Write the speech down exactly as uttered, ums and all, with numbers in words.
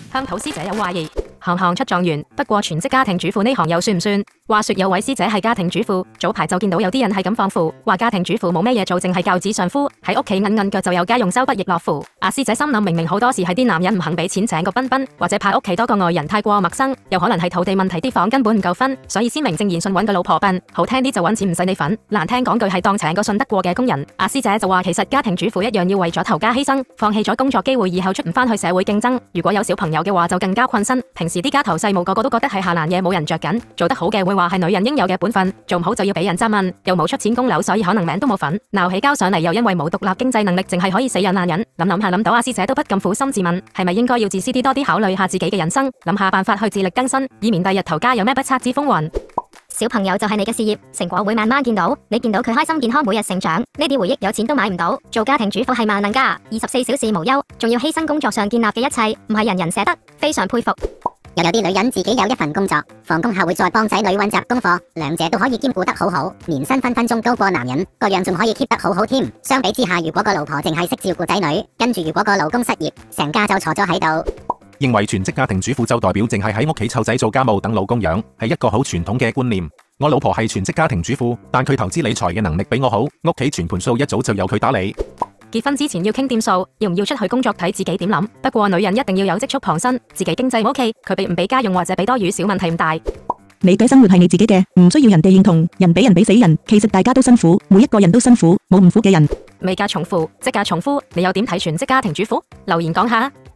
鄉土師姐有懷疑，行行出狀元，不過全職家庭主婦呢行又算唔算？話說有位師姐係家庭主婦，早排就見到有啲人係咁放負，話家庭主婦冇咩嘢做，淨係教子相夫，喺屋企揞揞腳就有家用，收不亦樂乎。阿師姐心諗，明明好多時係啲男人唔肯俾錢請個賓賓，或者怕屋企多個外人太過陌生，又可能係土地問題，啲房根本唔夠分，所以先名正言順揾個老婆笨。好聽啲就揾錢唔使你份，難聽講句係當請個信得過嘅工人。阿師姐就話其實家庭主婦一樣要為咗頭家犧牲，放棄咗工作機會，以後出唔翻去社會競爭。如果有小朋友嘅話就更加困身。平時啲家頭細務個個都覺得係下欄嘢，冇人着緊，做得好嘅會話係女人應有嘅本分，做唔好就要俾人質問，又冇出錢供樓，所以可能名都冇份，鬧起交上嚟又因為冇獨立經濟能力，淨係可以死忍爛忍。諗諗下諗到阿師姐都不禁苦心自問，係咪應該要自私啲，多啲考慮下自己嘅人生，諗下辦法去自力更生，以免第日頭家有咩不測之風雲。 小朋友就係你嘅事業，成果會慢慢見到。你見到佢開心健康每日成長，呢啲回憶有錢都買唔到。做家庭主婦係萬能家，二十四小時無憂，仲要犧牲工作上建立嘅一切，唔係人人捨得，非常佩服。 又有啲女人自己有一份工作，放工後會再幫仔女溫習功課，兩者都可以兼顧得好好，年薪分分鐘高過男人，個樣仲可以 keep 得好好添。相比之下，如果個老婆淨係識照顧仔女，跟住如果個老公失業，成家就坐咗喺度。 認為全職家庭主婦就代表淨係喺屋企湊仔做家務等老公養，係一個好傳統嘅觀念。我老婆係全職家庭主婦，但佢投資理財嘅能力比我好，屋企全盤數一早就由佢打理。 結婚之前要傾掂數，要唔要出去工作睇自己點諗。不過女人一定要有積蓄傍身，自己經濟 OK，佢俾唔俾家用或者俾多與少問題唔大。 你嘅生活係你自己嘅，唔需要人哋認同。人比人比死人，其實大家都辛苦，每一個人都辛苦，冇唔苦嘅人。 未嫁從父，即嫁從夫，你又點睇全職家庭主婦？留言講下。